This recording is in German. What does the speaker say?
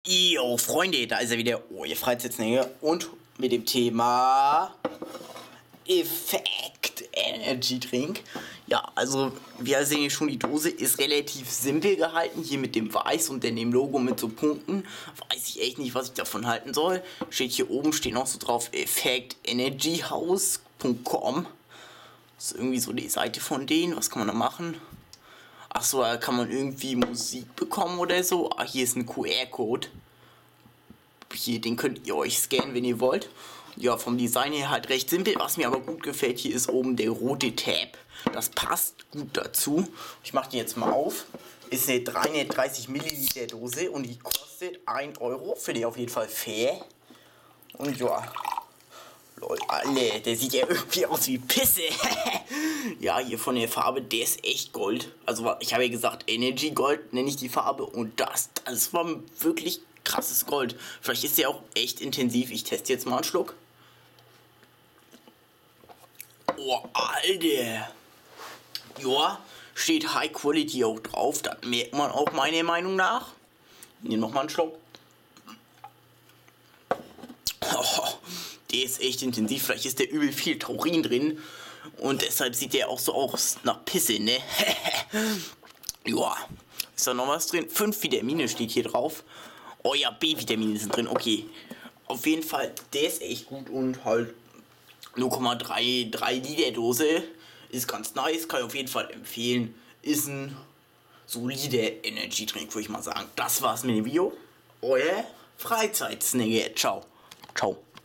Jo, Freunde, da ist er wieder, ihr Freizeitsnähe und mit dem Thema Effekt Energy Drink. Ja, also wir sehen hier schon, die Dose ist relativ simpel gehalten, hier mit dem Weiß und dann dem Logo mit so Punkten. Weiß ich echt nicht, was ich davon halten soll. Steht hier oben, steht noch so drauf, effektenergyhouse.com. Das ist irgendwie so die Seite von denen, was kann man da machen? Achso, da kann man irgendwie Musik bekommen oder so. Ah, hier ist ein QR-Code. Hier, den könnt ihr euch scannen, wenn ihr wollt. Ja, vom Design her halt recht simpel. Was mir aber gut gefällt, hier ist oben der rote Tab. Das passt gut dazu. Ich mache die jetzt mal auf. Ist eine 330 Milliliter Dose und die kostet 1 Euro. Finde ich auf jeden Fall fair. Und ja, Leute, alle, der sieht ja irgendwie aus wie Pisse. Ja, hier von der Farbe, der ist echt Gold. Also ich habe ja gesagt, Energy Gold nenne ich die Farbe. Und das war wirklich krasses Gold. Vielleicht ist der auch echt intensiv. Ich teste jetzt mal einen Schluck. Oh, Alter. Ja, steht High Quality auch drauf. Das merkt man auch meiner Meinung nach. Ich nehme nochmal einen Schluck. Oh, der ist echt intensiv. Vielleicht ist der übel viel Taurin drin. Und deshalb sieht der auch so aus nach Pisse, ne? Ja, ist da noch was drin? 5 Vitamine steht hier drauf. Oh ja, B-Vitamine sind drin, okay. Auf jeden Fall, der ist echt gut und halt 0,3 Liter Dose. Ist ganz nice, kann ich auf jeden Fall empfehlen. Ist ein solider Energy Drink, würde ich mal sagen. Das war's mit dem Video. Euer Freizeitsnigger. Ciao. Ciao.